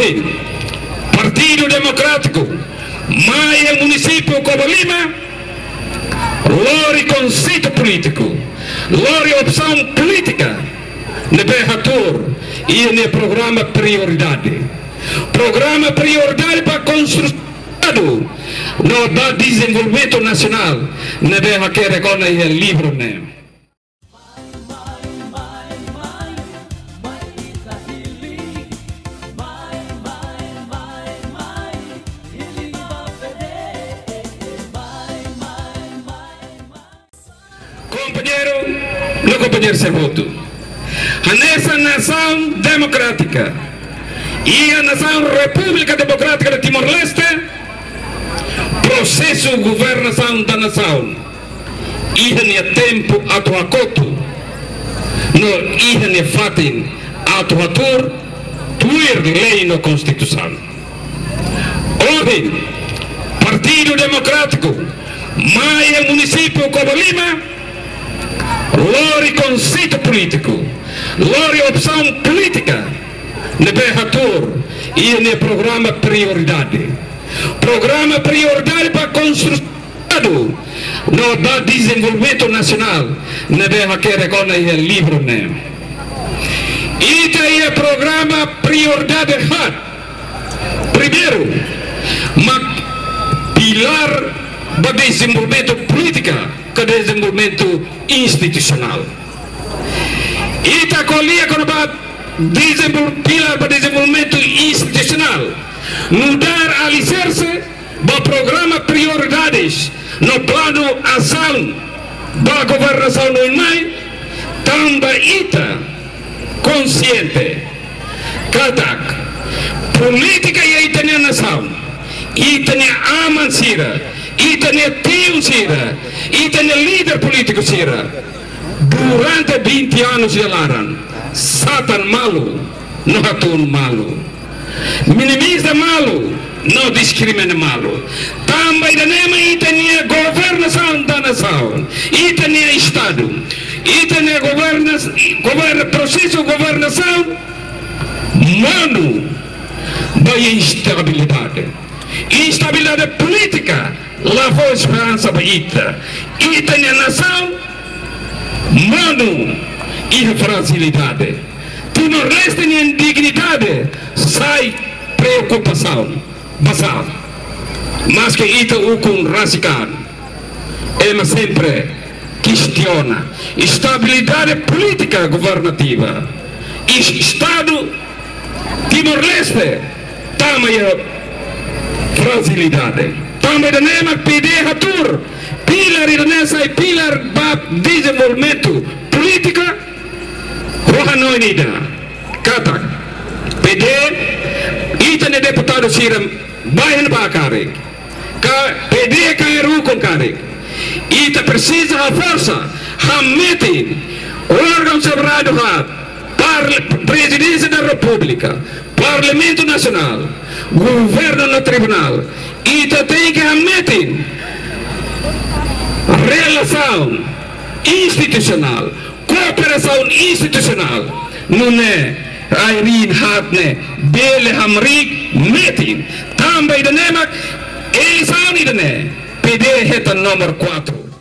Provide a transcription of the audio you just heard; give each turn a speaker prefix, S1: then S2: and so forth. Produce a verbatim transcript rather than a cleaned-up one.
S1: Ordem, Partido Democrático, Maia Município Cobalima, lori conceito político, lori opção política, nebe ator e ne programa prioridade. Programa prioridade para construção no da desenvolvimento nacional, nebe aquele que é livre, né? Companheiro, meu companheiro Servoto, nessa nação democrática e a nação República Democrática de Timor-Leste, processo de governação da nação, ihe é tempo atuacoto, no ihe é fatin atuatur, tuir lei na Constituição. Ordem, Partido Democrático, Maia Município Cobalima, lori conceito político, lori opção política, nebe ator e ne programa prioridade. Programa prioridade para construção no da desenvolvimento nacional, nebe aquele que é livre, né? E é programa prioridade hat. Primeiro, ma pilar para desenvolvimento política, que desenvolvimento institucional. E está colia com o pilar para desenvolvimento institucional, no dar alicerce para programa prioridades no plano ação da governação do I M A I, também ita consciente, katak, política e ita na nação, ita na amansira, ita na tio sira, ita na líder político sira, durante vinte anos de laran, satan malu, não hatun malu, minimiza malu, não discrimina malu, também da nema ita na governação da nação, ita na estado, ita na governação, processo de governação, mano, da instabilidade, instabilidade política, lavou esperança para ita, ita na nação, mano, e fragilidade. Timor-Leste em dignidade, sai preocupação, basal. Mas que ita o com rasicar, ela sempre questiona estabilidade política governativa. Estado Timor-Leste, tamanho fragilidade. Também da nema pedir atur, pilar e nessa pilar para desenvolvimento política, roha noinida, kata, pedir, ita ne deputado sira bayan bakare, ka pedir kairu com kare, ita precisa a força, hamete, órgão soberano hat, presidência da República, Parlamento Nacional, governo no tribunal, ita tem que hamete relação institucional, cooperação institucional, não é Irene Hartne, Bele Hamrik, meeting, também da nema, eleição e da né, P D reta número quatro.